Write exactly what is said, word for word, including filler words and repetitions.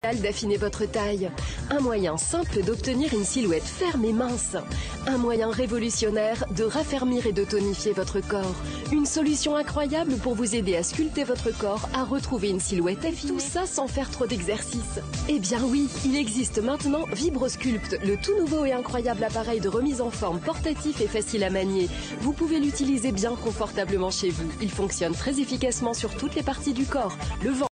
D'affiner votre taille. Un moyen simple d'obtenir une silhouette ferme et mince. Un moyen révolutionnaire de raffermir et de tonifier votre corps. Une solution incroyable pour vous aider à sculpter votre corps, à retrouver une silhouette affinée. Tout ça sans faire trop d'exercice. Eh bien oui, il existe maintenant Vibrosculpt, le tout nouveau et incroyable appareil de remise en forme portatif et facile à manier. Vous pouvez l'utiliser bien confortablement chez vous. Il fonctionne très efficacement sur toutes les parties du corps. Le ventre,